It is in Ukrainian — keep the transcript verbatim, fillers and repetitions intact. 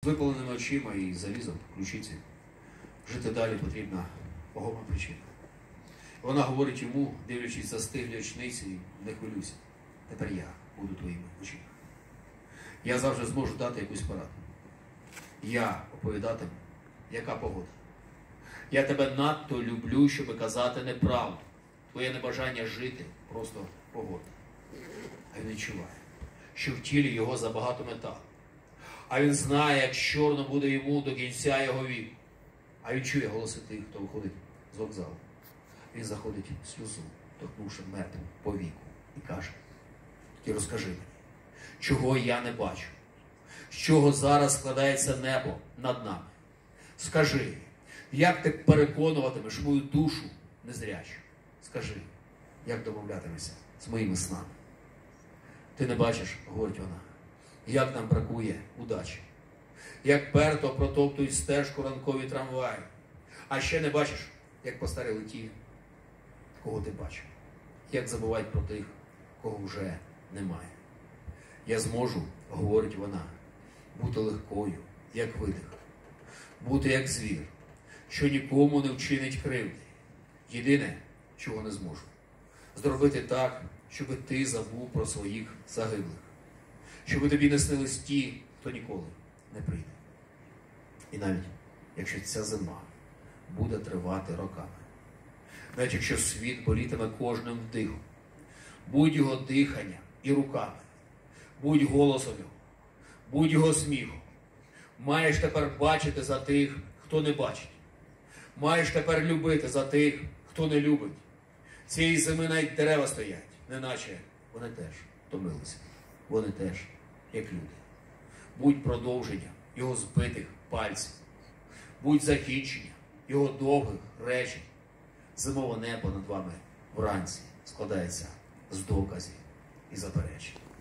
випаленими очима і залізом в ключиці. Жити далі потрібна вагома причина. Вона говорить йому, дивлячись застиглі очниці: не хвилюйся, тепер я буду твоїми очима. Я завжди зможу дати якусь пораду. Я оповідатиму, яка погода. Я тебе надто люблю, щоб казати неправду. Твоє небажання жити – просто погода. А він відчуває, що в тілі його забагато металу. А він знає, як чорно буде йому до кінця його віку. А він чує голоси тих, хто виходить з вокзалу. Він заходить в сльозу, торкнувши медом по віку, і каже: ти розкажи мені, чого я не бачу, з чого зараз складається небо над нами. Скажи, як ти переконуватимеш мою душу незрячу? Скажи, як домовлятимешся з моїми снами? Ти не бачиш, говорить вона, як нам бракує удачі. Як перто протоптують стежку ранкові трамваї. А ще не бачиш, як постаріли ті, кого ти бачив. Як забувають про тих, кого вже немає. Я зможу, говорить вона, бути легкою, як видих. Бути як звір, що нікому не вчинить кривди. Єдине, чого не зможу. Зробити так, щоб ти забув про своїх загиблих. Щоб тобі не снились ті, хто ніколи не прийде. І навіть якщо ця зима буде тривати роками, навіть якщо світ болітиме кожним вдихом, будь його диханням і руками, будь голосом його, будь його сміхом, маєш тепер бачити за тих, хто не бачить. Маєш тепер любити за тих, хто не любить. Цієї зими навіть дерева стоять, неначе вони теж втомилися. Вони теж, як люди. Будь продовженням його збитих пальців. Будь закінченням його довгих речень. Зимове небо над вами вранці складається з доказів і заперечень.